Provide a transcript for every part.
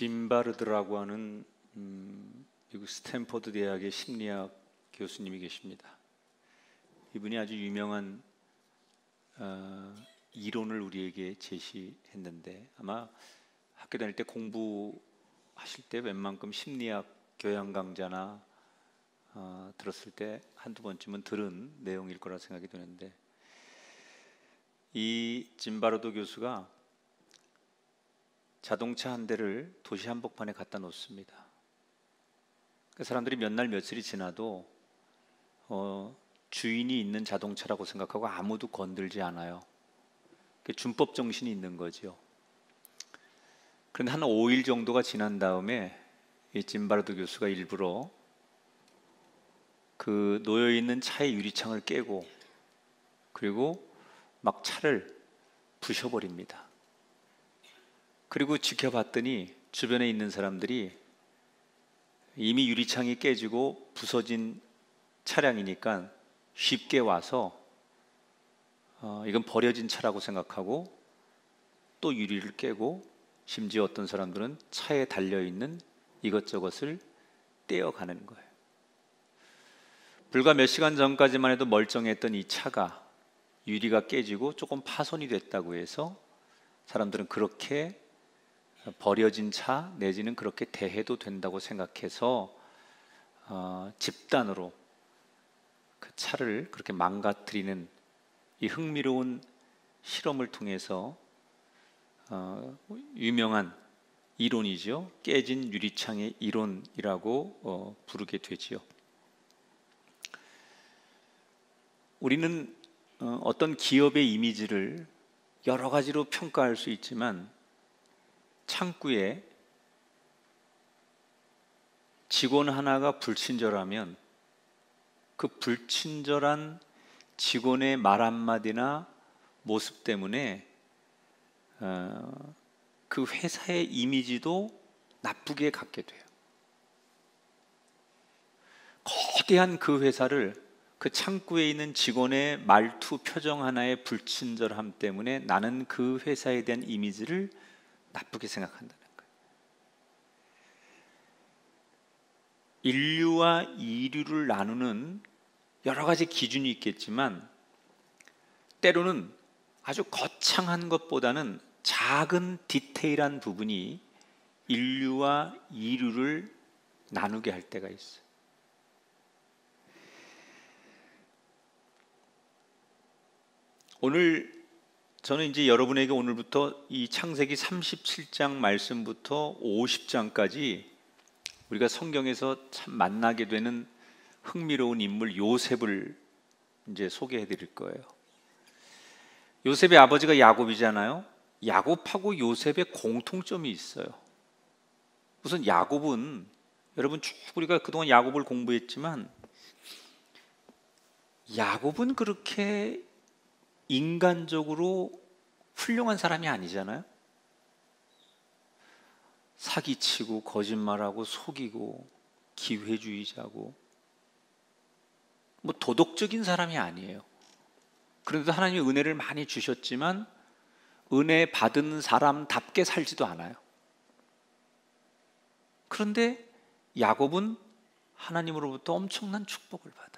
짐 바르드라고 하는 미국 스탠퍼드 대학의 심리학 교수님이 계십니다. 이분이 아주 유명한 이론을 우리에게 제시했는데, 아마 학교 다닐 때 공부하실 때 웬만큼 심리학 교양 강좌나 들었을 때 한두 번쯤은 들은 내용일 거라 생각이 드는데, 이 짐 바르드 교수가 자동차 한 대를 도시 한복판에 갖다 놓습니다. 그 사람들이 몇 날 며칠이 지나도 주인이 있는 자동차라고 생각하고 아무도 건들지 않아요. 준법 정신이 있는 거죠. 그런데 한 5일 정도가 지난 다음에 이 짐 바르드 교수가 일부러 그 놓여 있는 차의 유리창을 깨고, 그리고 막 차를 부셔버립니다. 그리고 지켜봤더니 주변에 있는 사람들이 이미 유리창이 깨지고 부서진 차량이니까 쉽게 와서 이건 버려진 차라고 생각하고 또 유리를 깨고, 심지어 어떤 사람들은 차에 달려있는 이것저것을 떼어가는 거예요. 불과 몇 시간 전까지만 해도 멀쩡했던 이 차가 유리가 깨지고 조금 파손이 됐다고 해서 사람들은 그렇게 버려진 차 내지는 그렇게 대해도 된다고 생각해서 집단으로 그 차를 그렇게 망가뜨리는 이 흥미로운 실험을 통해서 유명한 이론이죠. 깨진 유리창의 이론이라고 부르게 되지요. 우리는 어떤 기업의 이미지를 여러 가지로 평가할 수 있지만, 창구에 직원 하나가 불친절하면 그 불친절한 직원의 말 한마디나 모습 때문에 그 회사의 이미지도 나쁘게 갖게 돼요. 거대한 그 회사를 그 창구에 있는 직원의 말투, 표정 하나의 불친절함 때문에 나는 그 회사에 대한 이미지를 나쁘게 생각한다는 거예요. 인류와 이류를 나누는 여러 가지 기준이 있겠지만, 때로는 아주 거창한 것보다는 작은 디테일한 부분이 인류와 이류를 나누게 할 때가 있어요. 오늘 저는 이제 여러분에게 오늘부터 이 창세기 37장 말씀부터 50장까지 우리가 성경에서 참 만나게 되는 흥미로운 인물 요셉을 이제 소개해 드릴 거예요. 요셉의 아버지가 야곱이잖아요. 야곱하고 야곱의 공통점이 있어요. 우선 야곱은, 여러분 쭉 우리가 그동안 야곱을 공부했지만, 야곱은 그렇게 인간적으로 훌륭한 사람이 아니잖아요. 사기치고 거짓말하고 속이고 기회주의자고 도덕적인 사람이 아니에요. 그런데도 하나님이 은혜를 많이 주셨지만 은혜 받은 사람답게 살지도 않아요. 그런데 야곱은 하나님으로부터 엄청난 축복을 받아요.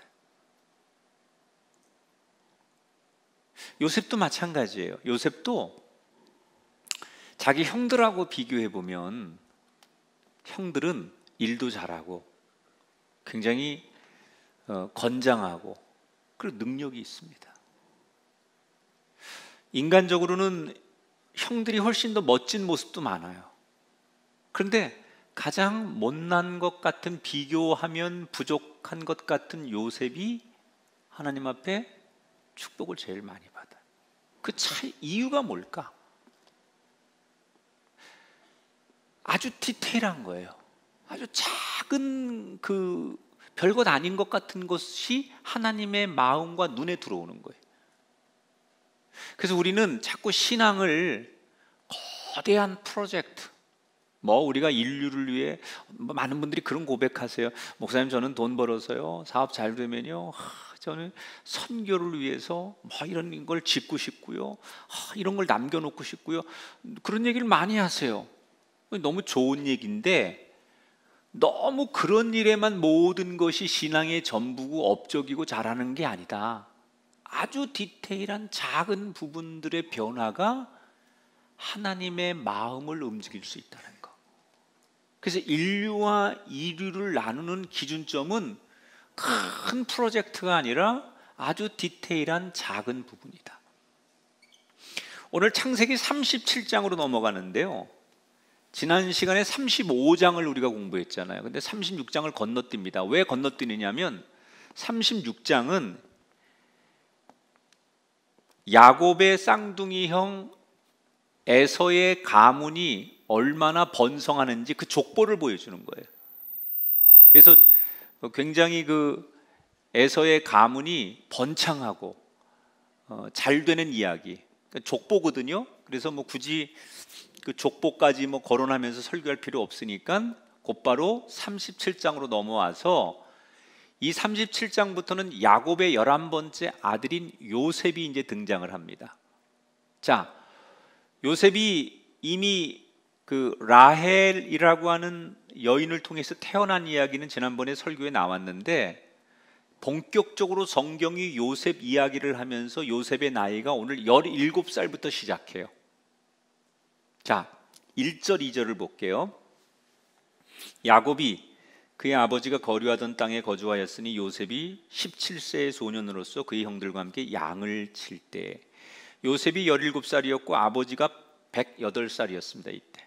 요셉도 마찬가지예요. 요셉도 자기 형들하고 비교해 보면 형들은 일도 잘하고 굉장히 건장하고 그리고 능력이 있습니다. 인간적으로는 형들이 훨씬 더 멋진 모습도 많아요. 그런데 가장 못난 것 같은, 비교하면 부족한 것 같은 요셉이 하나님 앞에 축복을 제일 많이 받아요. 그 이유가 뭘까? 아주 디테일한 거예요. 아주 작은 그 별것 아닌 것 같은 것이 하나님의 마음과 눈에 들어오는 거예요. 그래서 우리는 자꾸 신앙을 거대한 프로젝트, 우리가 인류를 위해, 많은 분들이 그런 고백하세요. 목사님, 저는 돈 벌어서요, 사업 잘 되면요, 저는 선교를 위해서 이런 걸 짓고 싶고요, 이런 걸 남겨놓고 싶고요. 그런 얘기를 많이 하세요. 너무 좋은 얘기인데 너무 그런 일에만 모든 것이 신앙의 전부고 업적이고 잘하는 게 아니다. 아주 디테일한 작은 부분들의 변화가 하나님의 마음을 움직일 수 있다는 거. 그래서 인류와 이류를 나누는 기준점은 큰 프로젝트가 아니라 아주 디테일한 작은 부분이다. 오늘 창세기 37장으로 넘어가는데요, 지난 시간에 35장을 우리가 공부했잖아요. 근데 36장을 건너뜁니다. 왜 건너뛰느냐면 36장은 야곱의 쌍둥이 형 에서의 가문이 얼마나 번성하는지 그 족보를 보여주는 거예요. 그래서 굉장히 그 에서의 가문이 번창하고 잘 되는 이야기, 그러니까 족보거든요. 그래서 뭐 굳이 그 족보까지 뭐 거론하면서 설교할 필요 없으니까 곧바로 37장으로 넘어와서 이 37장부터는 야곱의 11번째 아들인 요셉이 이제 등장을 합니다. 자, 요셉이 이미 그 라헬이라고 하는 여인을 통해서 태어난 이야기는 지난번에 설교에 나왔는데, 본격적으로 성경이 요셉 이야기를 하면서 요셉의 나이가 오늘 17살부터 시작해요. 자, 1절 2절을 볼게요. 야곱이 그의 아버지가 거류하던 땅에 거주하였으니 요셉이 17세의 소년으로서 그의 형들과 함께 양을 칠 때 요셉이 17살이었고 아버지가 108살이었습니다. 이때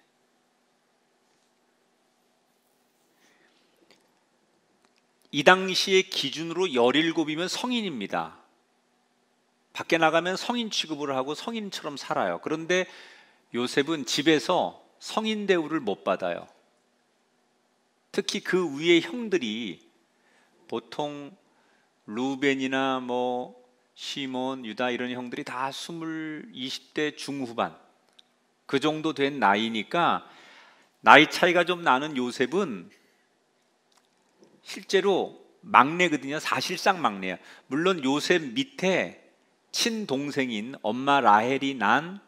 이 당시의 기준으로 17이면 성인입니다. 밖에 나가면 성인 취급을 하고 성인처럼 살아요. 그런데 요셉은 집에서 성인 대우를 못 받아요. 특히 그 위에 형들이 보통 루벤이나 뭐 시몬, 유다 이런 형들이 다 20대 중후반 그 정도 된 나이니까 나이 차이가 좀 나는 요셉은 실제로 막내거든요. 사실상 막내야. 물론 요셉 밑에 친동생인 엄마 라헬이 난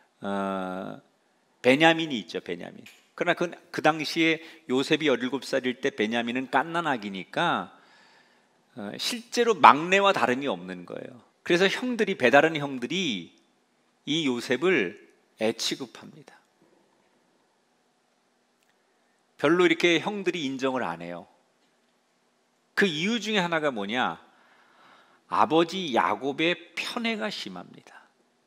베냐민이 있죠. 베냐민. 그러나 그 당시에 요셉이 17살일 때 베냐민은 갓난아기니까 실제로 막내와 다름이 없는 거예요. 그래서 배다른 형들이 이 요셉을 애 취급합니다. 별로 이렇게 형들이 인정을 안 해요. 그 이유 중에 하나가 뭐냐? 아버지 야곱의 편애가 심합니다.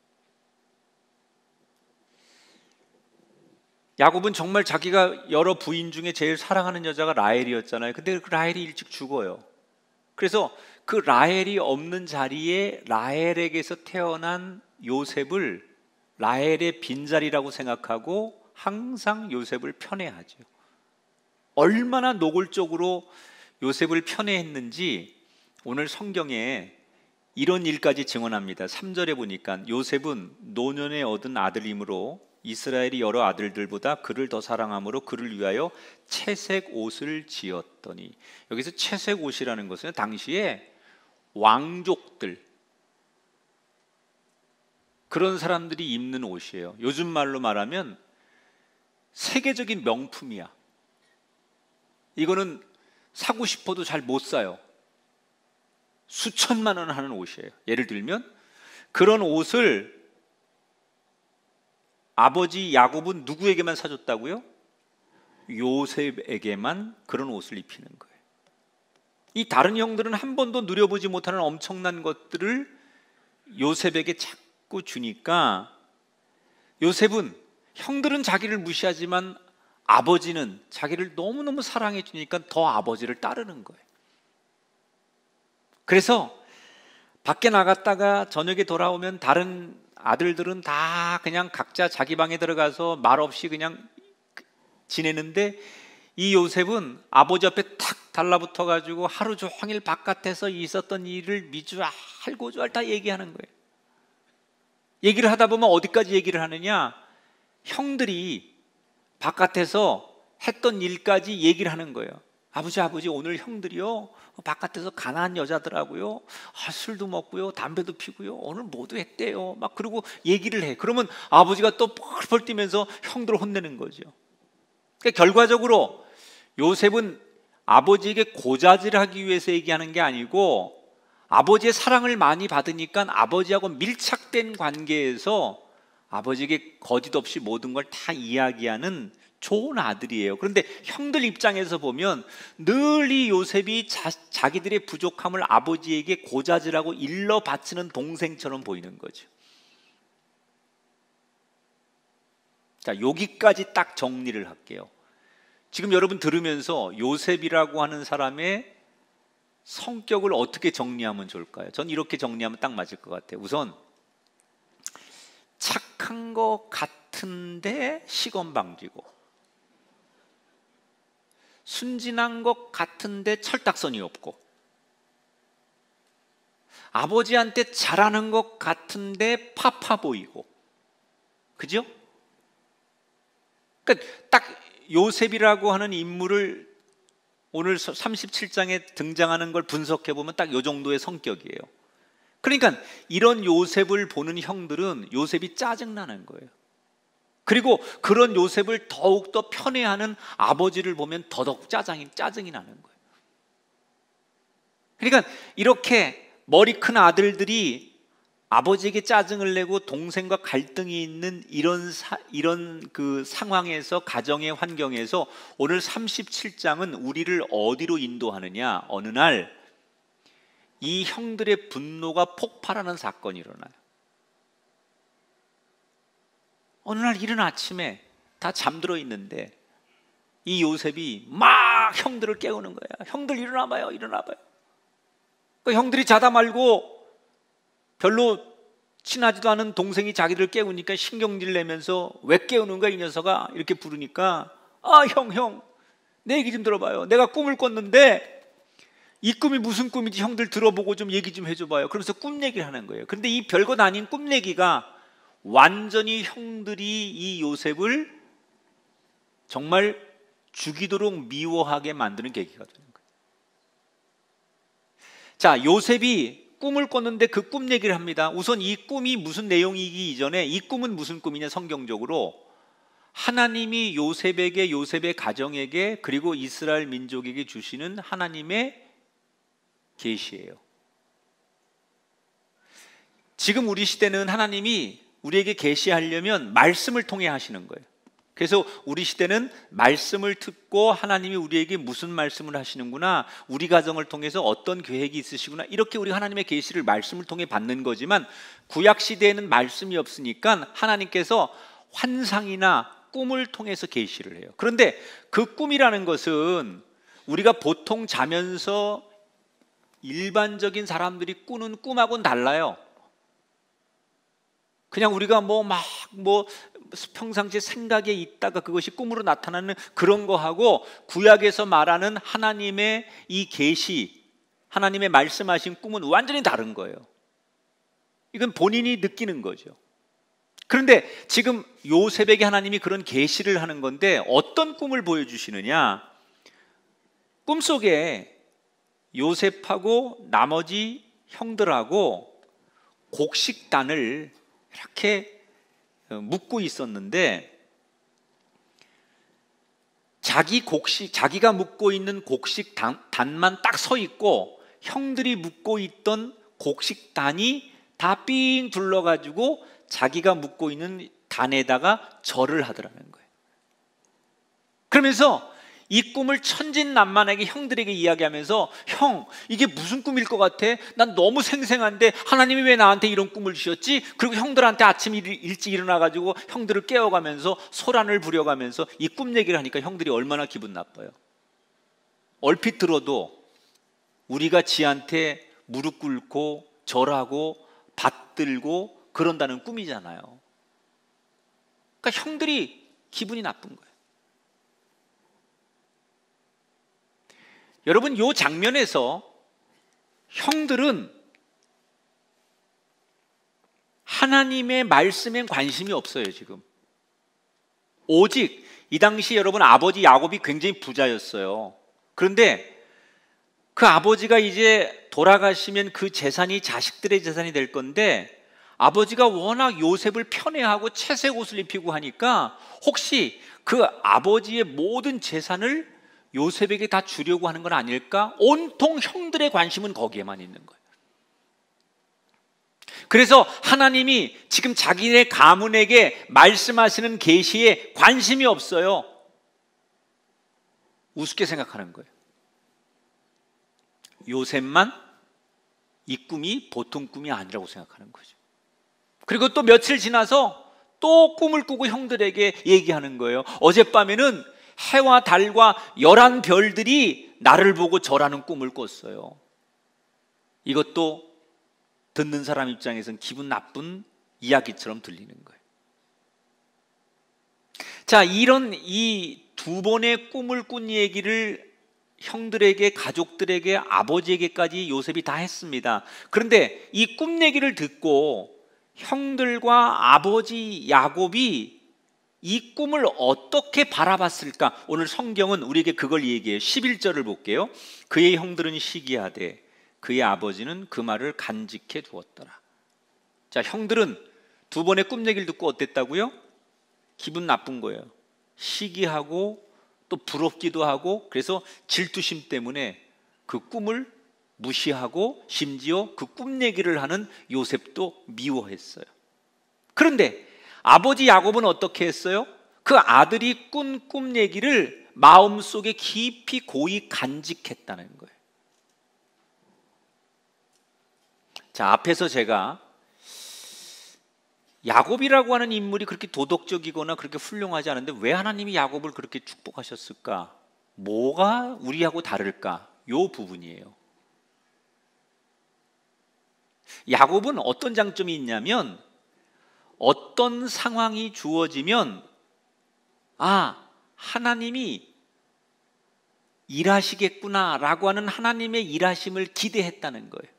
야곱은 정말 자기가 여러 부인 중에 제일 사랑하는 여자가 라헬이었잖아요. 근데 그 라헬이 일찍 죽어요. 그래서 그 라헬이 없는 자리에 라헬에게서 태어난 요셉을 라헬의 빈자리라고 생각하고 항상 요셉을 편애하죠. 얼마나 노골적으로 요셉을 편애했는지 오늘 성경에 이런 일까지 증언합니다. 3절에 보니까 요셉은 노년에 얻은 아들이므로 이스라엘이 여러 아들들보다 그를 더 사랑함으로 그를 위하여 채색 옷을 지었더니, 여기서 채색 옷이라는 것은 당시에 왕족들, 그런 사람들이 입는 옷이에요. 요즘 말로 말하면 세계적인 명품이야. 이거는 사고 싶어도 잘 못 사요. 수천만 원 하는 옷이에요. 예를 들면 그런 옷을 아버지 야곱은 누구에게만 사줬다고요? 요셉에게만 그런 옷을 입히는 거예요. 이 다른 형들은 한 번도 누려보지 못하는 엄청난 것들을 요셉에게 자꾸 주니까 요셉은, 형들은 자기를 무시하지만 아버지는 자기를 너무너무 사랑해 주니까 더 아버지를 따르는 거예요. 그래서 밖에 나갔다가 저녁에 돌아오면 다른 아들들은 다 그냥 각자 자기 방에 들어가서 말 없이 그냥 지내는데 이 요셉은 아버지 옆에 탁 달라붙어 가지고 하루 종일 바깥에서 있었던 일을 미주알 고주알 다 얘기하는 거예요. 얘기를 하다 보면 어디까지 얘기를 하느냐? 형들이 바깥에서 했던 일까지 얘기를 하는 거예요. 아버지 오늘 형들이요 바깥에서 가난한 여자들하고요 술도 먹고요 담배도 피고요 오늘 모두 했대요. 막 그러고 얘기를 해. 그러면 아버지가 또 펄펄 뛰면서 형들을 혼내는 거죠. 그러니까 결과적으로 요셉은 아버지에게 고자질하기 위해서 얘기하는 게 아니고 아버지의 사랑을 많이 받으니까 아버지하고 밀착된 관계에서 아버지에게 거짓 없이 모든 걸 다 이야기하는 좋은 아들이에요. 그런데 형들 입장에서 보면 늘 이 요셉이 자기들의 부족함을 아버지에게 고자질하고 일러 바치는 동생처럼 보이는 거죠. 자, 여기까지 딱 정리를 할게요. 지금 여러분 들으면서 요셉이라고 하는 사람의 성격을 어떻게 정리하면 좋을까요? 전 이렇게 정리하면 딱 맞을 것 같아요. 우선 착한 것 같은데 시건방지고, 순진한 것 같은데 철딱선이 없고, 아버지한테 잘하는 것 같은데 파파 보이고, 그죠? 그러니까 딱 요셉이라고 하는 인물을 오늘 37장에 등장하는 걸 분석해 보면 딱 이 정도의 성격이에요. 그러니까 이런 요셉을 보는 형들은 요셉이 짜증나는 거예요. 그리고 그런 요셉을 더욱더 편애하는 아버지를 보면 더더욱 짜증이 나는 거예요. 그러니까 이렇게 머리 큰 아들들이 아버지에게 짜증을 내고 동생과 갈등이 있는 이런 그 상황에서, 가정의 환경에서 오늘 37장은 우리를 어디로 인도하느냐? 어느 날 이 형들의 분노가 폭발하는 사건이 일어나요. 어느 날 이른 아침에 다 잠들어 있는데 이 요셉이 막 형들을 깨우는 거야. 형들 일어나봐요, 일어나봐요. 그 형들이 자다 말고 별로 친하지도 않은 동생이 자기를 깨우니까 신경질 내면서 왜 깨우는 거야 이 녀석아, 이렇게 부르니까 아, 형, 내 얘기 좀 들어봐요. 내가 꿈을 꿨는데 이 꿈이 무슨 꿈인지 형들 들어보고 좀 얘기 좀 해줘봐요. 그러면서 꿈 얘기를 하는 거예요. 그런데 이 별것 아닌 꿈 얘기가 완전히 형들이 이 요셉을 정말 죽이도록 미워하게 만드는 계기가 되는 거예요. 자, 요셉이 꿈을 꿨는데 그 꿈 얘기를 합니다. 우선 이 꿈이 무슨 내용이기 이전에 이 꿈은 무슨 꿈이냐, 성경적으로 하나님이 요셉에게, 요셉의 가정에게, 그리고 이스라엘 민족에게 주시는 하나님의 계시예요. 지금 우리 시대는 하나님이 우리에게 계시하려면 말씀을 통해 하시는 거예요. 그래서 우리 시대는 말씀을 듣고 하나님이 우리에게 무슨 말씀을 하시는구나, 우리 가정을 통해서 어떤 계획이 있으시구나, 이렇게 우리 하나님의 계시를 말씀을 통해 받는 거지만 구약 시대에는 말씀이 없으니까 하나님께서 환상이나 꿈을 통해서 계시를 해요. 그런데 그 꿈이라는 것은 우리가 보통 자면서 일반적인 사람들이 꾸는 꿈하고는 달라요. 그냥 우리가 평상시에 생각에 있다가 그것이 꿈으로 나타나는 그런 거하고 구약에서 말하는 하나님의 이 계시, 하나님의 말씀하신 꿈은 완전히 다른 거예요. 이건 본인이 느끼는 거죠. 그런데 지금 요셉에게 하나님이 그런 계시를 하는 건데 어떤 꿈을 보여주시느냐? 꿈속에 요셉하고 나머지 형들하고 곡식단을 이렇게 묶고 있었는데 자기가 묶고 있는 곡식단만 딱 서 있고 형들이 묶고 있던 곡식단이 다 삥 둘러가지고 자기가 묶고 있는 단에다가 절을 하더라는 거예요. 그러면서 이 꿈을 천진난만하게 형들에게 이야기하면서 형, 이게 무슨 꿈일 것 같아? 난 너무 생생한데 하나님이 왜 나한테 이런 꿈을 주셨지? 그리고 형들한테 아침 일찍 일어나가지고 형들을 깨워가면서 소란을 부려가면서 이 꿈 얘기를 하니까 형들이 얼마나 기분 나빠요. 얼핏 들어도 우리가 지한테 무릎 꿇고 절하고 받들고 그런다는 꿈이잖아요. 그러니까 형들이 기분이 나쁜 거예요. 여러분, 이 장면에서 형들은 하나님의 말씀엔 관심이 없어요. 지금 오직 이 당시 여러분 아버지 야곱이 굉장히 부자였어요. 그런데 그 아버지가 이제 돌아가시면 그 재산이 자식들의 재산이 될 건데 아버지가 워낙 요셉을 편애하고 채색 옷을 입히고 하니까 혹시 그 아버지의 모든 재산을 요셉에게 다 주려고 하는 건 아닐까? 온통 형들의 관심은 거기에만 있는 거예요. 그래서 하나님이 지금 자기네 가문에게 말씀하시는 계시에 관심이 없어요. 우습게 생각하는 거예요. 요셉만 이 꿈이 보통 꿈이 아니라고 생각하는 거죠. 그리고 또 며칠 지나서 또 꿈을 꾸고 형들에게 얘기하는 거예요. 어젯밤에는 해와 달과 11별들이 나를 보고 절하는 꿈을 꿨어요. 이것도 듣는 사람 입장에서는 기분 나쁜 이야기처럼 들리는 거예요. 자, 이런 이 두 번의 꿈을 꾼 얘기를 형들에게, 가족들에게, 아버지에게까지 요셉이 다 했습니다. 그런데 이 꿈 얘기를 듣고 형들과 아버지 야곱이 이 꿈을 어떻게 바라봤을까? 오늘 성경은 우리에게 그걸 얘기해요. 11절을 볼게요. 그의 형들은 시기하되 그의 아버지는 그 말을 간직해 두었더라. 자, 형들은 두 번의 꿈 얘기를 듣고 어땠다고요? 기분 나쁜 거예요. 시기하고 또 부럽기도 하고, 그래서 질투심 때문에 그 꿈을 무시하고 심지어 그 꿈 얘기를 하는 요셉도 미워했어요. 그런데 아버지 야곱은 어떻게 했어요? 그 아들이 꾼 꿈 얘기를 마음속에 깊이 고이 간직했다는 거예요. 자, 앞에서 제가 야곱이라고 하는 인물이 그렇게 도덕적이거나 그렇게 훌륭하지 않은데 왜 하나님이 야곱을 그렇게 축복하셨을까? 뭐가 우리하고 다를까? 요 부분이에요. 야곱은 어떤 장점이 있냐면 어떤 상황이 주어지면 하나님이 일하시겠구나라고 하는 하나님의 일하심을 기대했다는 거예요.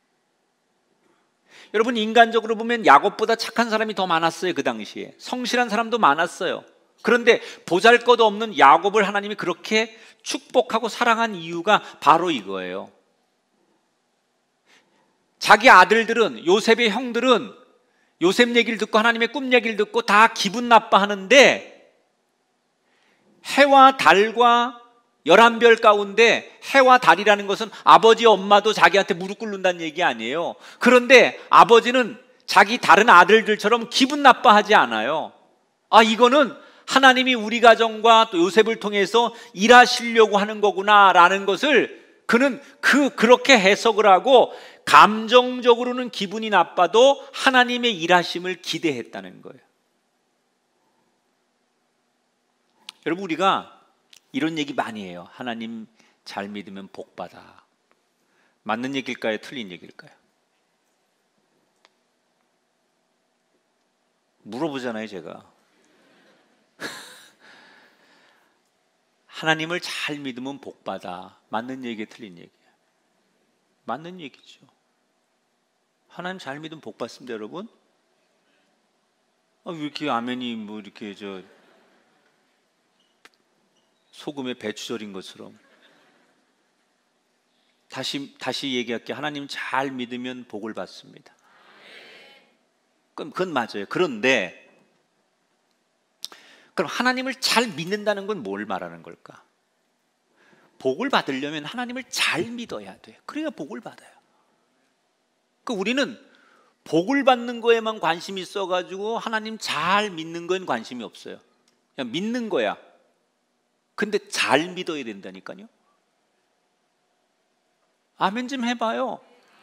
여러분, 인간적으로 보면 야곱보다 착한 사람이 더 많았어요. 그 당시에 성실한 사람도 많았어요. 그런데 보잘것없는 야곱을 하나님이 그렇게 축복하고 사랑한 이유가 바로 이거예요. 자기 아들들은, 요셉의 형들은 요셉 얘기를 듣고 하나님의 꿈 얘기를 듣고 다 기분 나빠하는데, 해와 달과 11별 가운데 해와 달이라는 것은 아버지 엄마도 자기한테 무릎 꿇는다는 얘기 아니에요. 그런데 아버지는 자기 다른 아들들처럼 기분 나빠하지 않아요. 이거는 하나님이 우리 가정과 또 요셉을 통해서 일하시려고 하는 거구나라는 것을 그는 그렇게 해석을 하고 감정적으로는 기분이 나빠도 하나님의 일하심을 기대했다는 거예요. 여러분, 우리가 이런 얘기 많이 해요. 하나님 잘 믿으면 복 받아. 맞는 얘기일까요? 틀린 얘기일까요? 물어보잖아요, 제가. 하나님을 잘 믿으면 복 받아. 맞는 얘기예요, 틀린 얘기예요? 맞는 얘기죠. 하나님 잘 믿으면 복 받습니다, 여러분. 왜 이렇게 아멘이 뭐 이렇게 소금에 배추 절인 것처럼. 다시 얘기할게요. 하나님 잘 믿으면 복을 받습니다. 그건 맞아요. 그런데 그럼 하나님을 잘 믿는다는 건 뭘 말하는 걸까? 복을 받으려면 하나님을 잘 믿어야 돼요. 그래야 복을 받아요. 우리는 복을 받는 거에만 관심이 있어가지고 하나님 잘 믿는 건 관심이 없어요. 그냥 믿는 거야. 근데 잘 믿어야 된다니까요. 아멘 좀 해봐요.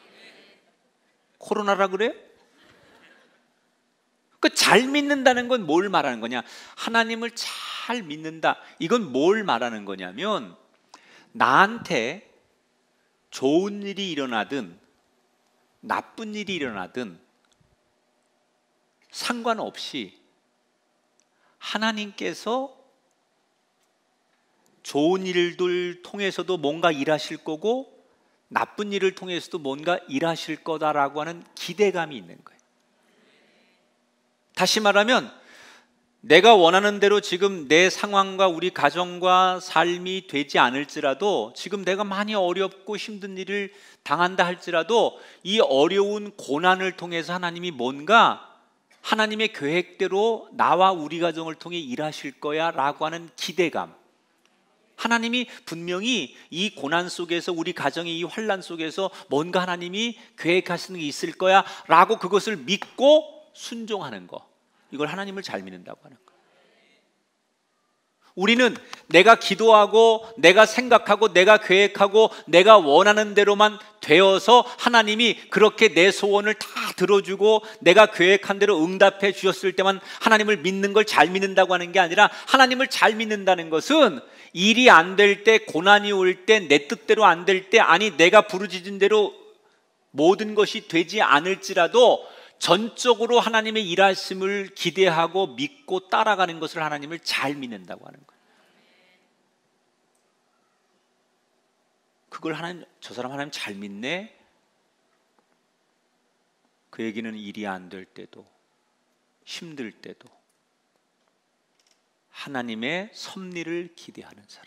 코로나라 그래? 잘 믿는다는 건 뭘 말하는 거냐? 하나님을 잘 믿는다. 이건 뭘 말하는 거냐면 나한테 좋은 일이 일어나든 나쁜 일이 일어나든 상관없이 하나님께서 좋은 일들 통해서도 뭔가 일하실 거고 나쁜 일을 통해서도 뭔가 일하실 거다라고 하는 기대감이 있는 거예요. 다시 말하면 내가 원하는 대로 지금 내 상황과 우리 가정과 삶이 되지 않을지라도, 지금 내가 많이 어렵고 힘든 일을 당한다 할지라도 이 어려운 고난을 통해서 하나님이 뭔가 하나님의 계획대로 나와 우리 가정을 통해 일하실 거야 라고 하는 기대감. 하나님이 분명히 이 고난 속에서, 우리 가정의 이 환난 속에서 뭔가 하나님이 계획하시는 게 있을 거야 라고 그것을 믿고 순종하는 거, 이걸 하나님을 잘 믿는다고 하는 거예요. 우리는 내가 기도하고 내가 생각하고 내가 계획하고 내가 원하는 대로만 되어서 하나님이 그렇게 내 소원을 다 들어주고 내가 계획한 대로 응답해 주셨을 때만 하나님을 믿는 걸 잘 믿는다고 하는 게 아니라, 하나님을 잘 믿는다는 것은 일이 안 될 때, 고난이 올 때, 내 뜻대로 안 될 때, 아니 내가 부르짖은 대로 모든 것이 되지 않을지라도 전적으로 하나님의 일하심을 기대하고 믿고 따라가는 것을 하나님을 잘 믿는다고 하는 거예요. 그걸 하나님, 저 사람 하나님 잘 믿네? 그 얘기는 일이 안 될 때도, 힘들 때도 하나님의 섭리를 기대하는 사람.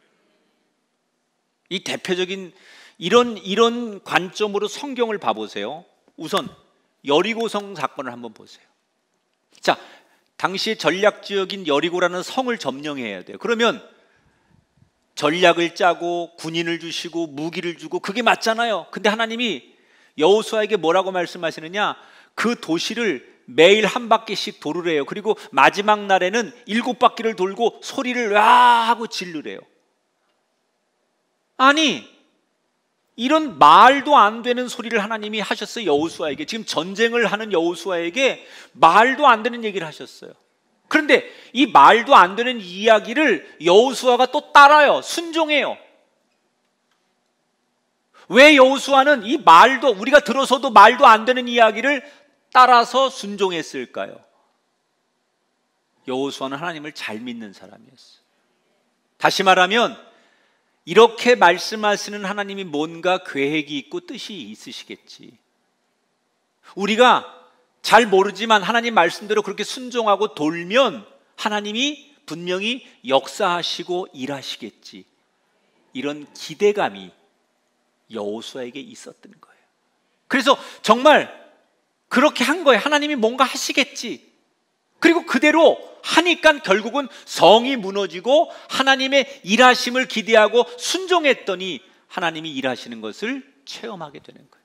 이 대표적인 이런 관점으로 성경을 봐보세요. 우선 여리고성 사건을 한번 보세요. 자, 당시의 전략 지역인 여리고라는 성을 점령해야 돼요. 그러면 전략을 짜고 군인을 주시고 무기를 주고 그게 맞잖아요. 근데 하나님이 여호수아에게 뭐라고 말씀하시느냐? 그 도시를 매일 한 바퀴씩 도르래요. 그리고 마지막 날에는 7바퀴를 돌고 소리를 와 하고 지르래요. 아니, 이런 말도 안 되는 소리를 하나님이 하셨어요. 여호수아에게. 지금 전쟁을 하는 여호수아에게 말도 안 되는 얘기를 하셨어요. 그런데 이 말도 안 되는 이야기를 여호수아가 또 따라요. 순종해요. 왜 여호수아는 이 말도, 우리가 들어서도 말도 안 되는 이야기를 따라서 순종했을까요? 여호수아는 하나님을 잘 믿는 사람이었어요. 다시 말하면 이렇게 말씀하시는 하나님이 뭔가 계획이 있고 뜻이 있으시겠지. 우리가 잘 모르지만 하나님 말씀대로 그렇게 순종하고 돌면 하나님이 분명히 역사하시고 일하시겠지. 이런 기대감이 여호수아에게 있었던 거예요. 그래서 정말 그렇게 한 거예요. 하나님이 뭔가 하시겠지. 그리고 그대로 하니까 결국은 성이 무너지고 하나님의 일하심을 기대하고 순종했더니 하나님이 일하시는 것을 체험하게 되는 거예요.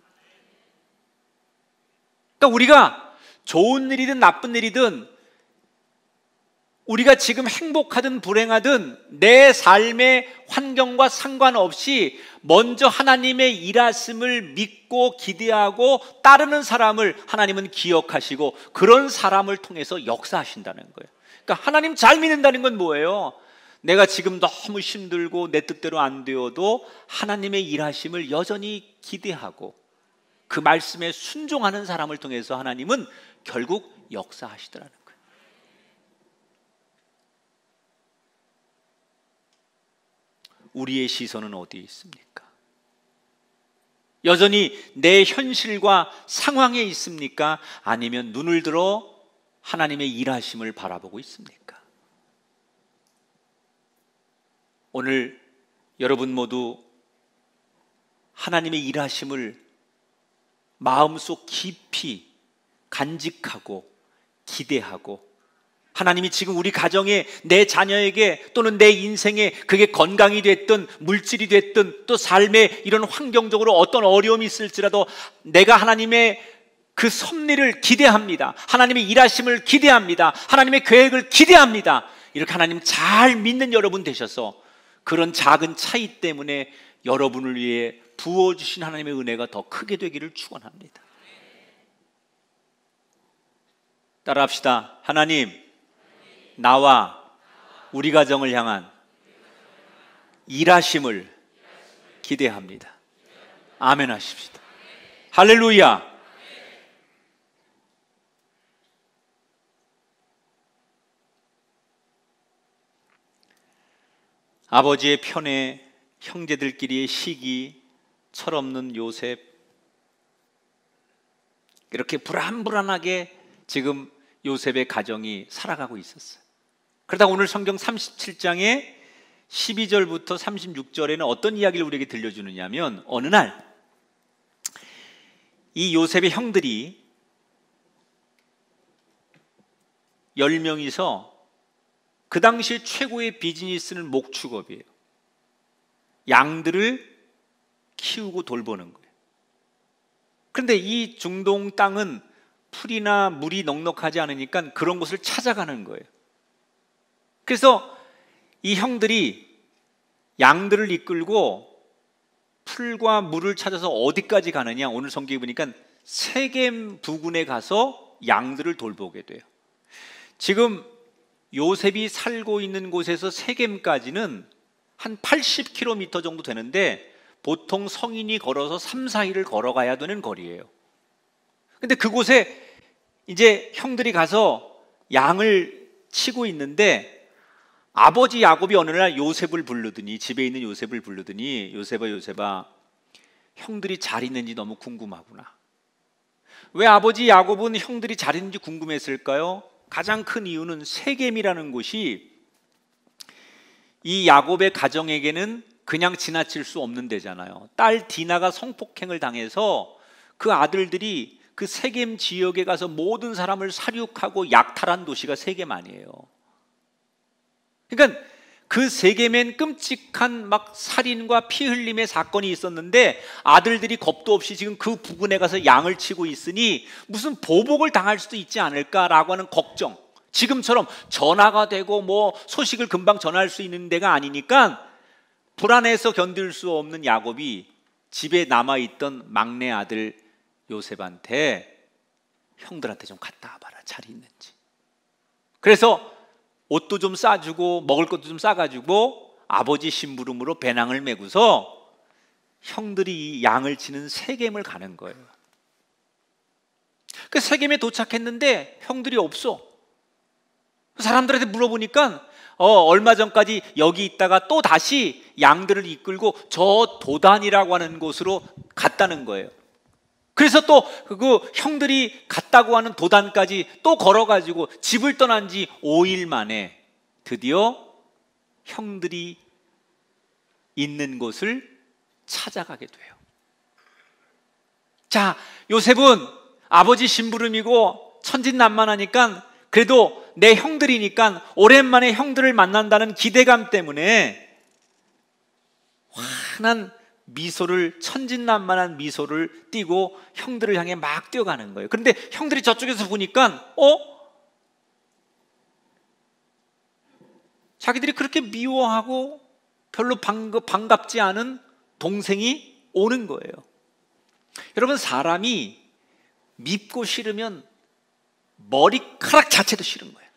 그러니까 우리가 좋은 일이든 나쁜 일이든, 우리가 지금 행복하든 불행하든 내 삶의 환경과 상관없이 먼저 하나님의 일하심을 믿고 기대하고 따르는 사람을 하나님은 기억하시고 그런 사람을 통해서 역사하신다는 거예요. 그러니까 하나님 잘 믿는다는 건 뭐예요? 내가 지금 너무 힘들고 내 뜻대로 안 되어도 하나님의 일하심을 여전히 기대하고 그 말씀에 순종하는 사람을 통해서 하나님은 결국 역사하시더라는 거예요. 우리의 시선은 어디에 있습니까? 여전히 내 현실과 상황에 있습니까? 아니면 눈을 들어 하나님의 일하심을 바라보고 있습니까? 오늘 여러분 모두 하나님의 일하심을 마음속 깊이 간직하고 기대하고, 하나님이 지금 우리 가정에, 내 자녀에게 또는 내 인생에 그게 건강이 됐든 물질이 됐든 또 삶의 이런 환경적으로 어떤 어려움이 있을지라도 내가 하나님의 그 섭리를 기대합니다. 하나님의 일하심을 기대합니다. 하나님의 계획을 기대합니다. 이렇게 하나님 잘 믿는 여러분 되셔서 그런 작은 차이 때문에 여러분을 위해 부어주신 하나님의 은혜가 더 크게 되기를 축원합니다. 따라합시다. 하나님, 나와 우리 가정을 향한 일하심을 기대합니다. 아멘 하십시다. 할렐루야. 아버지의 편에 형제들끼리의 시기, 철없는 요셉, 이렇게 불안불안하게 지금 요셉의 가정이 살아가고 있었어요. 그러다 오늘 성경 37장에 12절부터 36절에는 어떤 이야기를 우리에게 들려주느냐면, 어느 날 이 요셉의 형들이 10명이서 그 당시에 최고의 비즈니스는 목축업이에요. 양들을 키우고 돌보는 거예요. 그런데 이 중동 땅은 풀이나 물이 넉넉하지 않으니까 그런 곳을 찾아가는 거예요. 그래서 이 형들이 양들을 이끌고 풀과 물을 찾아서 어디까지 가느냐, 오늘 성경에 보니까 세겜 부근에 가서 양들을 돌보게 돼요. 지금 요셉이 살고 있는 곳에서 세겜까지는 한 80km 정도 되는데 보통 성인이 걸어서 3, 4일을 걸어가야 되는 거리예요. 근데 그곳에 이제 형들이 가서 양을 치고 있는데 아버지 야곱이 어느 날 요셉을 부르더니, 집에 있는 요셉을 부르더니, 요셉아 요셉아, 형들이 잘 있는지 너무 궁금하구나. 왜 아버지 야곱은 형들이 잘 있는지 궁금했을까요? 가장 큰 이유는 세겜이라는 곳이 이 야곱의 가정에게는 그냥 지나칠 수 없는 데잖아요. 딸 디나가 성폭행을 당해서 그 아들들이 그 세겜 지역에 가서 모든 사람을 살육하고 약탈한 도시가 세겜 아니에요. 그러니까 그 세겜엔 끔찍한 막 살인과 피 흘림의 사건이 있었는데 아들들이 겁도 없이 지금 그 부근에 가서 양을 치고 있으니 무슨 보복을 당할 수도 있지 않을까라고 하는 걱정. 지금처럼 전화가 되고 뭐 소식을 금방 전할 수 있는 데가 아니니까 불안해서 견딜 수 없는 야곱이 집에 남아있던 막내 아들 요셉한테 형들한테 좀 갔다 와봐라, 잘 있는지. 그래서 옷도 좀 싸주고 먹을 것도 좀 싸가지고 아버지 심부름으로 배낭을 메고서 형들이 양을 치는 세겜을 가는 거예요. 그 세겜에 도착했는데 형들이 없어. 사람들한테 물어보니까 얼마 전까지 여기 있다가 또 다시 양들을 이끌고 저 도단이라고 하는 곳으로 갔다는 거예요. 그래서 또 그 형들이 갔다고 하는 도단까지 또 걸어가지고 집을 떠난 지 5일 만에 드디어 형들이 있는 곳을 찾아가게 돼요. 자, 요셉은 아버지 심부름이고 천진난만하니까 그래도 내 형들이니까 오랜만에 형들을 만난다는 기대감 때문에 환한 미소를, 천진난만한 미소를 띠고 형들을 향해 막 뛰어가는 거예요. 그런데 형들이 저쪽에서 보니까 자기들이 그렇게 미워하고 별로 반갑지 않은 동생이 오는 거예요. 여러분, 사람이 밉고 싫으면 머리카락 자체도 싫은 거예요.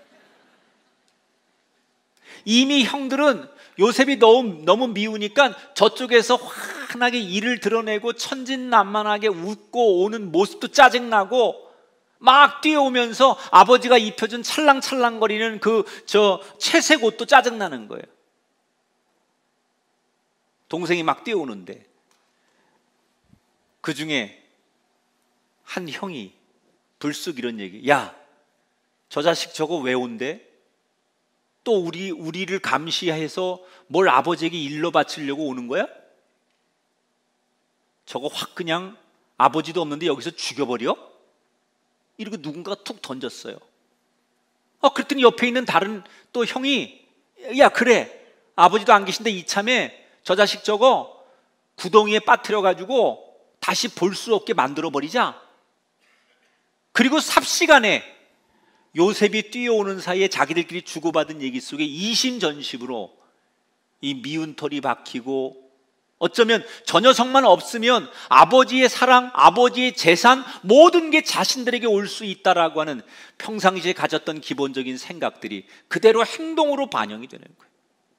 이미 형들은 요셉이 너무 미우니까 저쪽에서 환하게 이를 드러내고 천진난만하게 웃고 오는 모습도 짜증나고 막 뛰어오면서 아버지가 입혀준 찰랑찰랑거리는 채색 옷도 짜증나는 거예요. 동생이 막 뛰어오는데 그 중에 한 형이 불쑥 이런 얘기, 야, 저 자식 저거 왜 온대? 또 우리를 감시해서 뭘 아버지에게 일러 바치려고 오는 거야? 저거 확 그냥 아버지도 없는데 여기서 죽여버려? 이러고 누군가가 툭 던졌어요. 그랬더니 옆에 있는 다른 또 형이, 야, 그래, 아버지도 안 계신데 이참에 저 자식 저거 구덩이에 빠뜨려가지고 다시 볼 수 없게 만들어버리자. 그리고 삽시간에 요셉이 뛰어오는 사이에 자기들끼리 주고받은 얘기 속에 이심전심으로 이 미운 털이 박히고 어쩌면 저 녀석만 없으면 아버지의 사랑, 아버지의 재산 모든 게 자신들에게 올 수 있다라고 하는 평상시에 가졌던 기본적인 생각들이 그대로 행동으로 반영이 되는 거예요.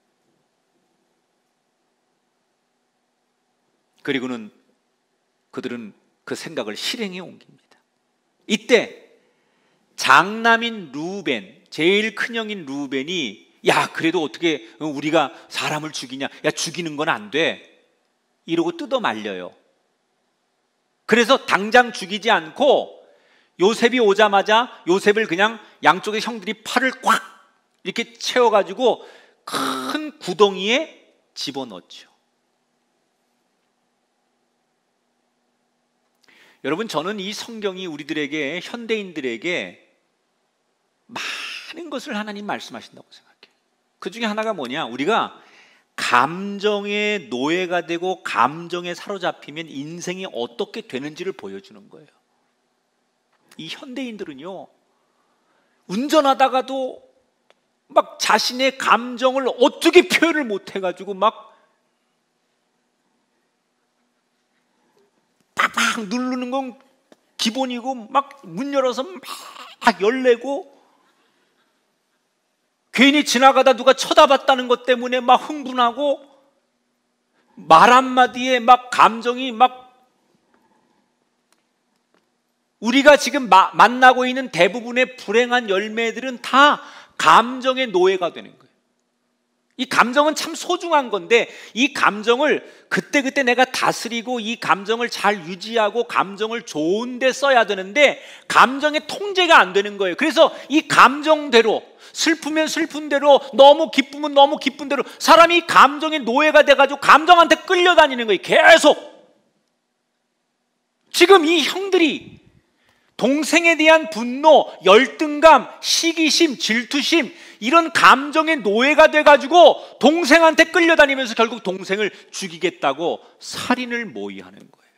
그리고는 그들은 그 생각을 실행에 옮깁니다. 이때 장남인 루벤, 제일 큰 형인 루벤이, 야, 그래도 어떻게 우리가 사람을 죽이냐, 야, 죽이는 건 안 돼, 이러고 뜯어 말려요. 그래서 당장 죽이지 않고 요셉이 오자마자 요셉을 그냥 양쪽의 형들이 팔을 꽉 이렇게 채워가지고 큰 구덩이에 집어넣죠. 여러분, 저는 이 성경이 우리들에게, 현대인들에게 많은 것을 하나님 말씀하신다고 생각해요. 그 중에 하나가 뭐냐, 우리가 감정의 노예가 되고 감정에 사로잡히면 인생이 어떻게 되는지를 보여주는 거예요. 이 현대인들은요, 운전하다가도 막 자신의 감정을 어떻게 표현을 못 해가지고 막 팍팍 누르는 건 기본이고, 막 문 열어서 막 열내고, 괜히 지나가다 누가 쳐다봤다는 것 때문에 막 흥분하고, 말 한마디에 막 감정이 막, 우리가 지금 만나고 있는 대부분의 불행한 열매들은 다 감정의 노예가 되는 거예요. 이 감정은 참 소중한 건데, 이 감정을 그때그때 내가 다스리고 이 감정을 잘 유지하고 감정을 좋은 데 써야 되는데, 감정의 통제가 안 되는 거예요. 그래서 이 감정대로, 슬프면 슬픈 대로, 너무 기쁘면 너무 기쁜 대로 사람이 감정의 노예가 돼가지고 감정한테 끌려다니는 거예요. 계속. 지금 이 형들이 동생에 대한 분노, 열등감, 시기심, 질투심, 이런 감정의 노예가 돼가지고 동생한테 끌려다니면서 결국 동생을 죽이겠다고 살인을 모의하는 거예요.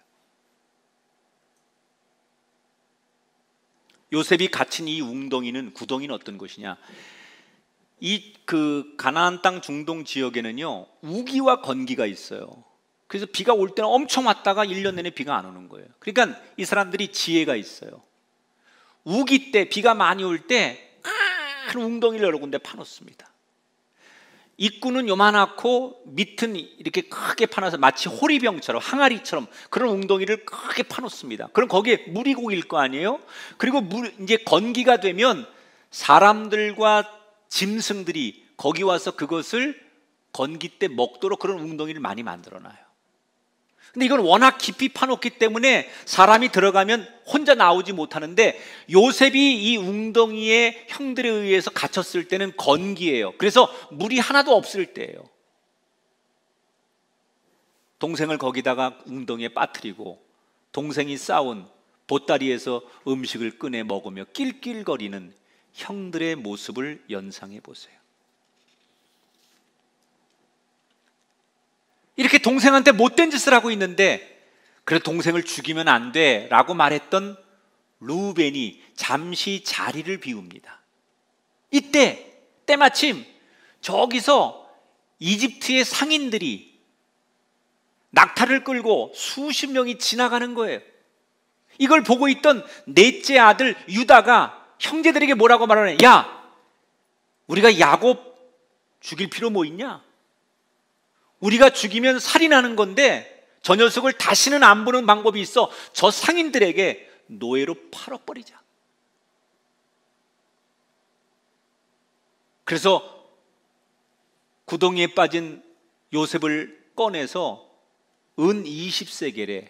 요셉이 갇힌 이 웅덩이는, 구덩이는 어떤 곳이냐, 이 가나안 땅 중동 지역에는요, 우기와 건기가 있어요. 그래서 비가 올 때는 엄청 왔다가 1년 내내 비가 안 오는 거예요. 그러니까 이 사람들이 지혜가 있어요. 우기 때, 비가 많이 올 때 큰 웅덩이를 여러 군데 파놓습니다. 입구는 요만하고 밑은 이렇게 크게 파놔서 마치 호리병처럼, 항아리처럼 그런 웅덩이를 크게 파놓습니다. 그럼 거기에 물이 고일 거 아니에요? 그리고 이제 건기가 되면 사람들과 짐승들이 거기 와서 그것을 건기 때 먹도록 그런 웅덩이를 많이 만들어놔요. 근데 이건 워낙 깊이 파놓기 때문에 사람이 들어가면 혼자 나오지 못하는데, 요셉이 이 웅덩이에 형들에 의해서 갇혔을 때는 건기예요. 그래서 물이 하나도 없을 때예요. 동생을 거기다가 웅덩이에 빠뜨리고 동생이 싸운 보따리에서 음식을 꺼내 먹으며 낄낄거리는 형들의 모습을 연상해 보세요. 이렇게 동생한테 못된 짓을 하고 있는데, 그래도 동생을 죽이면 안 돼 라고 말했던 루벤이 잠시 자리를 비웁니다. 이때 때마침 저기서 이집트의 상인들이 낙타를 끌고 수십 명이 지나가는 거예요. 이걸 보고 있던 넷째 아들 유다가 형제들에게 뭐라고 말하냐, 야, 우리가 야곱 죽일 필요 뭐 있냐? 우리가 죽이면 살인하는 건데 저 녀석을 다시는 안 보는 방법이 있어. 저 상인들에게 노예로 팔아버리자. 그래서 구덩이에 빠진 요셉을 꺼내서 은 20세겔에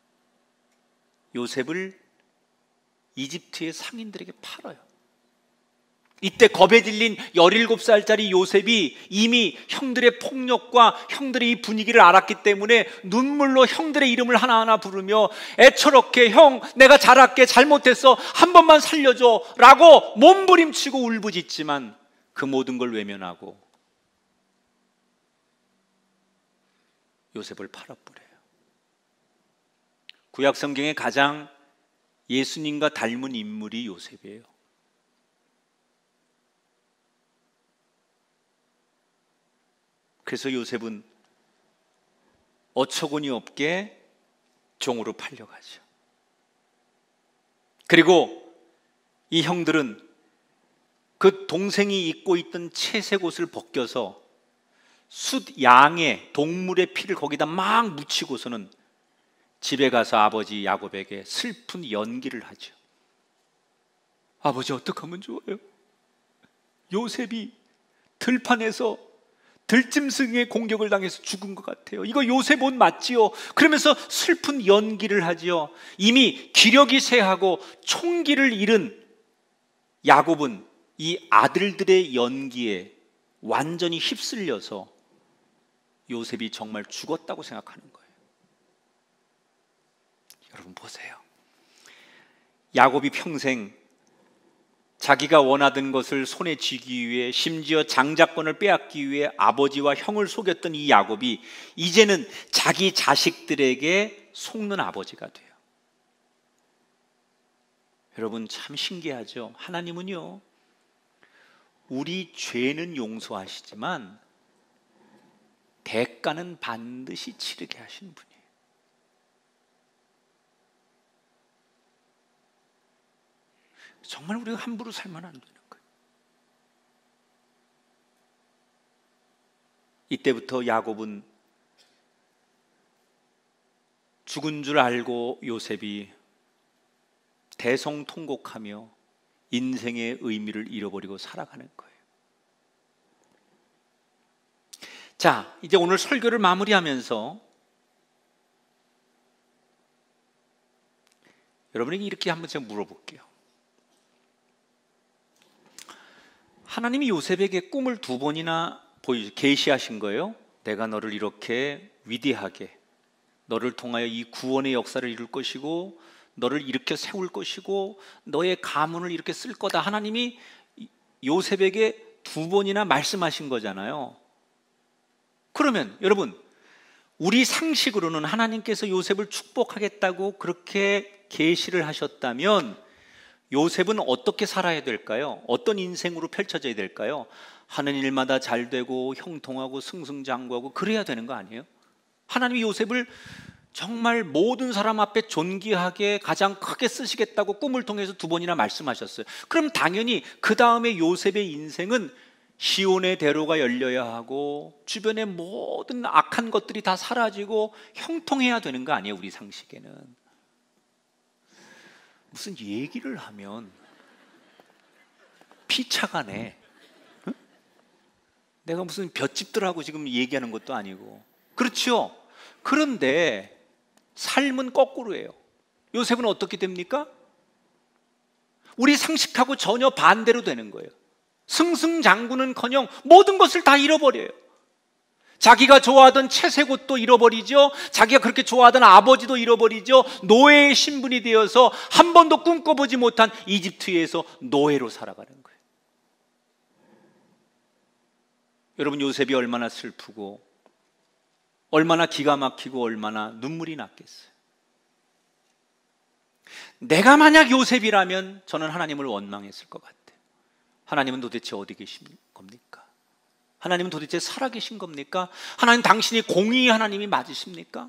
요셉을 이집트의 상인들에게 팔아요. 이때 겁에 질린 17살짜리 요셉이 이미 형들의 폭력과 형들의 이 분위기를 알았기 때문에 눈물로 형들의 이름을 하나하나 부르며 애처롭게, 형 내가 잘할게, 잘못했어, 한 번만 살려줘 라고 몸부림치고 울부짖지만 그 모든 걸 외면하고 요셉을 팔아버려요. 구약 성경에 가장 예수님과 닮은 인물이 요셉이에요. 그래서 요셉은 어처구니 없게 종으로 팔려가죠. 그리고 이 형들은 그 동생이 입고 있던 채색 옷을 벗겨서 숫 양의 동물의 피를 거기다 막 묻히고서는 집에 가서 아버지 야곱에게 슬픈 연기를 하죠. 아버지, 어떡하면 좋아요? 요셉이 들판에서 들짐승의 공격을 당해서 죽은 것 같아요. 이거 요셉 옷 맞지요? 그러면서 슬픈 연기를 하지요. 이미 기력이 쇠하고 총기를 잃은 야곱은 이 아들들의 연기에 완전히 휩쓸려서 요셉이 정말 죽었다고 생각하는 거예요. 여러분 보세요. 야곱이 평생 자기가 원하던 것을 손에 쥐기 위해, 심지어 장자권을 빼앗기 위해 아버지와 형을 속였던 이 야곱이 이제는 자기 자식들에게 속는 아버지가 돼요. 여러분, 참 신기하죠? 하나님은요, 우리 죄는 용서하시지만 대가는 반드시 치르게 하신 분이에요. 정말 우리가 함부로 살면 안 되는 거예요. 이때부터 야곱은 죽은 줄 알고 요셉이 대성통곡하며 인생의 의미를 잃어버리고 살아가는 거예요. 자, 이제 오늘 설교를 마무리하면서 여러분에게 이렇게 한번 제가 물어볼게요. 하나님이 요셉에게 꿈을 2번이나 계시하신 거예요. 내가 너를 이렇게 위대하게, 너를 통하여 이 구원의 역사를 이룰 것이고 너를 이렇게 세울 것이고 너의 가문을 이렇게 쓸 거다. 하나님이 요셉에게 2번이나 말씀하신 거잖아요. 그러면 여러분, 우리 상식으로는 하나님께서 요셉을 축복하겠다고 그렇게 계시를 하셨다면 요셉은 어떻게 살아야 될까요? 어떤 인생으로 펼쳐져야 될까요? 하는 일마다 잘 되고 형통하고 승승장구하고 그래야 되는 거 아니에요? 하나님이 요셉을 정말 모든 사람 앞에 존귀하게 가장 크게 쓰시겠다고 꿈을 통해서 2번이나 말씀하셨어요. 그럼 당연히 그 다음에 요셉의 인생은 시온의 대로가 열려야 하고 주변의 모든 악한 것들이 다 사라지고 형통해야 되는 거 아니에요? 우리 상식에는. 무슨 얘기를 하면 피차가 내. 응? 내가 무슨 볏집들하고 지금 얘기하는 것도 아니고. 그렇죠? 그런데 삶은 거꾸로예요. 요셉은 어떻게 됩니까? 우리 상식하고 전혀 반대로 되는 거예요. 승승장구는커녕 모든 것을 다 잃어버려요. 자기가 좋아하던 채색 옷도 잃어버리죠. 자기가 그렇게 좋아하던 아버지도 잃어버리죠. 노예의 신분이 되어서 한 번도 꿈꿔보지 못한 이집트에서 노예로 살아가는 거예요. 여러분, 요셉이 얼마나 슬프고 얼마나 기가 막히고 얼마나 눈물이 났겠어요. 내가 만약 요셉이라면 저는 하나님을 원망했을 것 같아요. 하나님은 도대체 어디 계신 겁니까? 하나님은 도대체 살아계신 겁니까? 하나님, 당신이 공의의 하나님이 맞으십니까?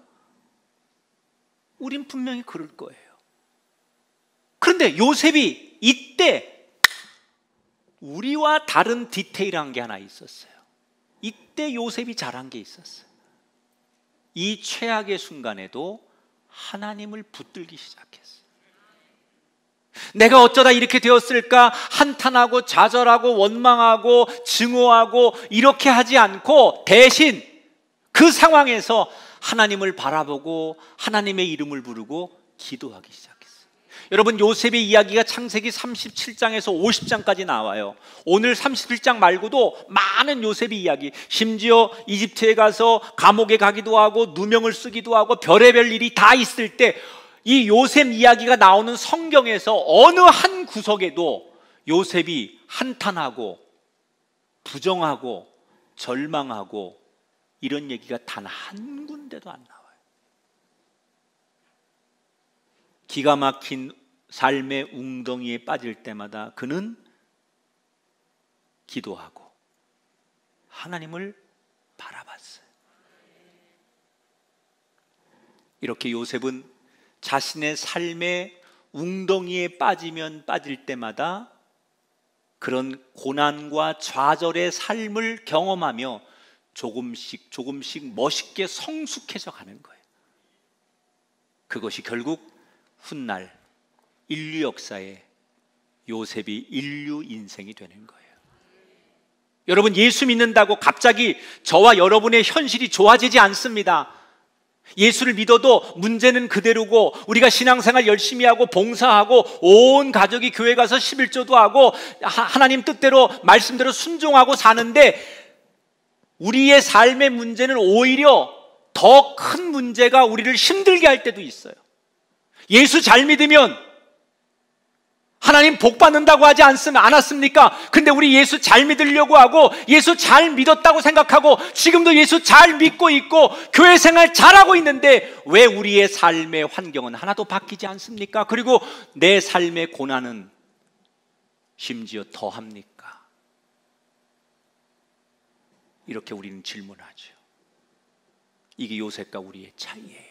우린 분명히 그럴 거예요. 그런데 요셉이 이때 우리와 다른 디테일한 게 하나 있었어요. 이때 요셉이 잘한 게 있었어요. 이 최악의 순간에도 하나님을 붙들기 시작했어요. 내가 어쩌다 이렇게 되었을까 한탄하고 좌절하고 원망하고 증오하고 이렇게 하지 않고 대신 그 상황에서 하나님을 바라보고 하나님의 이름을 부르고 기도하기 시작했어요. 여러분, 요셉의 이야기가 창세기 37장에서 50장까지 나와요. 오늘 31장 말고도 많은 요셉의 이야기, 심지어 이집트에 가서 감옥에 가기도 하고 누명을 쓰기도 하고 별의별 일이 다 있을 때 이 요셉 이야기가 나오는 성경에서 어느 한 구석에도 요셉이 한탄하고 부정하고 절망하고 이런 얘기가 단 한 군데도 안 나와요. 기가 막힌 삶의 웅덩이에 빠질 때마다 그는 기도하고 하나님을 바라봤어요. 이렇게 요셉은 자신의 삶의 웅덩이에 빠지면 빠질 때마다 그런 고난과 좌절의 삶을 경험하며 조금씩 조금씩 멋있게 성숙해져 가는 거예요. 그것이 결국 훗날 인류 역사에 요셉이 인류 인생이 되는 거예요. 여러분, 예수 믿는다고 갑자기 저와 여러분의 현실이 좋아지지 않습니다. 예수를 믿어도 문제는 그대로고 우리가 신앙생활 열심히 하고 봉사하고 온 가족이 교회 가서 11조도 하고 하나님 뜻대로 말씀대로 순종하고 사는데 우리의 삶의 문제는 오히려 더 큰 문제가 우리를 힘들게 할 때도 있어요. 예수 잘 믿으면 하나님 복 받는다고 하지 않았습니까? 근데 우리 예수 잘 믿으려고 하고 예수 잘 믿었다고 생각하고 지금도 예수 잘 믿고 있고 교회 생활 잘하고 있는데 왜 우리의 삶의 환경은 하나도 바뀌지 않습니까? 그리고 내 삶의 고난은 심지어 더합니까? 이렇게 우리는 질문하죠. 이게 요셉과 우리의 차이예요.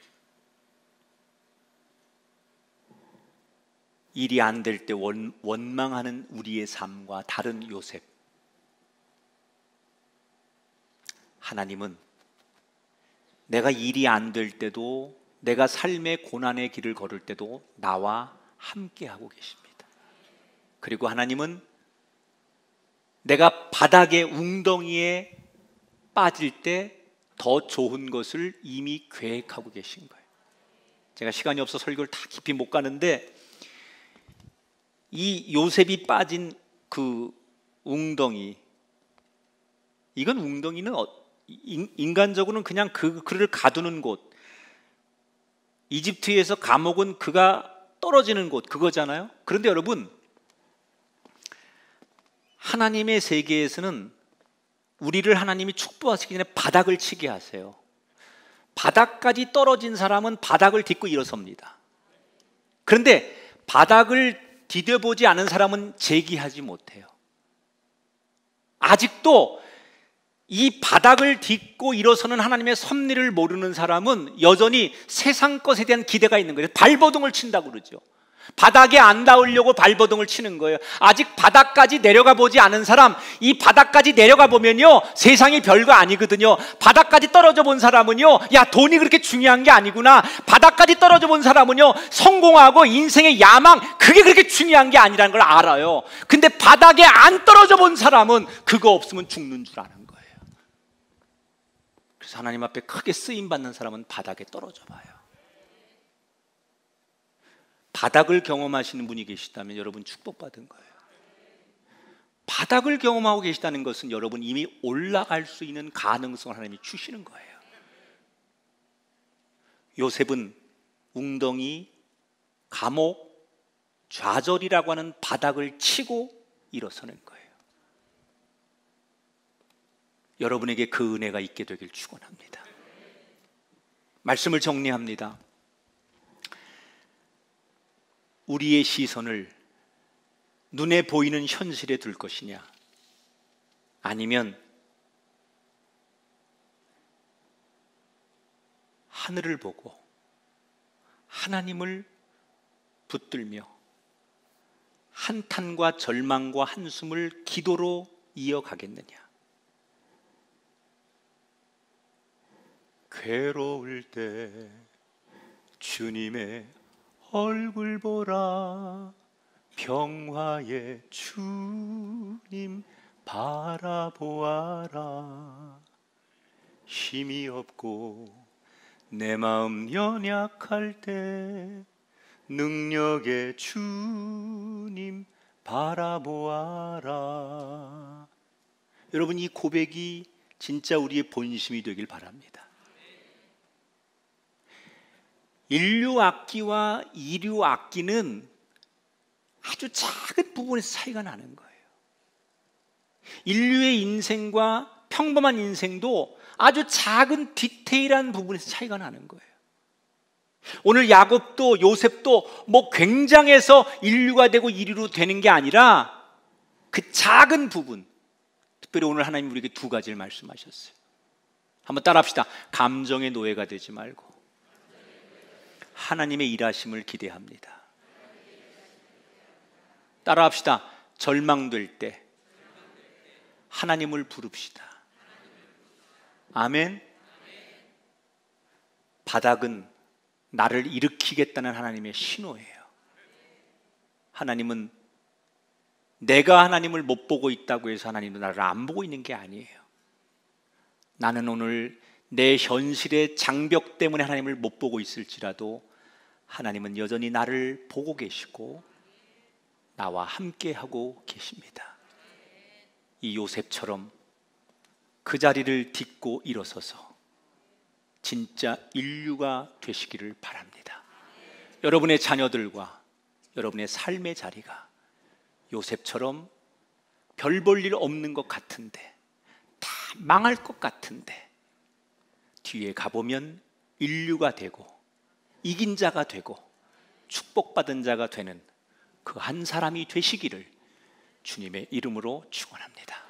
일이 안 될 때 원망하는 우리의 삶과 다른 요셉. 하나님은 내가 일이 안 될 때도, 내가 삶의 고난의 길을 걸을 때도 나와 함께하고 계십니다. 그리고 하나님은 내가 바닥에 웅덩이에 빠질 때 더 좋은 것을 이미 계획하고 계신 거예요. 제가 시간이 없어 설교를 다 깊이 못 가는데 이 요셉이 빠진 그 웅덩이, 이건 웅덩이는 인간적으로는 그냥 그를 가두는 곳, 이집트에서 감옥은 그가 떨어지는 곳, 그거잖아요. 그런데 여러분, 하나님의 세계에서는 우리를 하나님이 축복하시기 전에 바닥을 치게 하세요. 바닥까지 떨어진 사람은 바닥을 딛고 일어섭니다. 그런데 바닥을 디뎌보지 않은 사람은 재기하지 못해요. 아직도 이 바닥을 딛고 일어서는 하나님의 섭리를 모르는 사람은 여전히 세상 것에 대한 기대가 있는 거예요. 발버둥을 친다고 그러죠. 바닥에 안 닿으려고 발버둥을 치는 거예요. 아직 바닥까지 내려가 보지 않은 사람, 이 바닥까지 내려가 보면요 세상이 별거 아니거든요. 바닥까지 떨어져 본 사람은요, 야 돈이 그렇게 중요한 게 아니구나. 바닥까지 떨어져 본 사람은요, 성공하고 인생의 야망, 그게 그렇게 중요한 게 아니라는 걸 알아요. 근데 바닥에 안 떨어져 본 사람은 그거 없으면 죽는 줄 아는 거예요. 그래서 하나님 앞에 크게 쓰임 받는 사람은 바닥에 떨어져 봐요. 바닥을 경험하시는 분이 계시다면 여러분 축복받은 거예요. 바닥을 경험하고 계시다는 것은 여러분 이미 올라갈 수 있는 가능성을 하나님이 주시는 거예요. 요셉은 웅덩이, 감옥, 좌절이라고 하는 바닥을 치고 일어서는 거예요. 여러분에게 그 은혜가 있게 되길 축원합니다. 말씀을 정리합니다. 우리의 시선을 눈에 보이는 현실에 둘 것이냐, 아니면 하늘을 보고 하나님을 붙들며 한탄과 절망과 한숨을 기도로 이어가겠느냐. 괴로울 때 주님의 얼굴 보라, 평화의 주님 바라보아라. 힘이 없고 내 마음 연약할 때 능력의 주님 바라보아라. 여러분, 이 고백이 진짜 우리의 본심이 되길 바랍니다. 인류악기와 이류악기는 아주 작은 부분에서 차이가 나는 거예요. 인류의 인생과 평범한 인생도 아주 작은 디테일한 부분에서 차이가 나는 거예요. 오늘 야곱도 요셉도 뭐 굉장해서 인류가 되고 이류로 되는 게 아니라 그 작은 부분, 특별히 오늘 하나님 우리에게 두 가지를 말씀하셨어요. 한번 따라합시다. 감정의 노예가 되지 말고 하나님의 일하심을 기대합니다. 따라합시다. 절망될 때 하나님을 부릅시다. 아멘. 바닥은 나를 일으키겠다는 하나님의 신호예요. 하나님은 내가 하나님을 못 보고 있다고 해서 하나님도 나를 안 보고 있는 게 아니에요. 나는 오늘 내 현실의 장벽 때문에 하나님을 못 보고 있을지라도 하나님은 여전히 나를 보고 계시고 나와 함께하고 계십니다. 이 요셉처럼 그 자리를 딛고 일어서서 진짜 인류가 되시기를 바랍니다. 여러분의 자녀들과 여러분의 삶의 자리가 요셉처럼 별 볼 일 없는 것 같은데, 다 망할 것 같은데, 뒤에 가보면 인류가 되고 이긴 자가 되고 축복받은 자가 되는 그 한 사람이 되시기를 주님의 이름으로 축원합니다.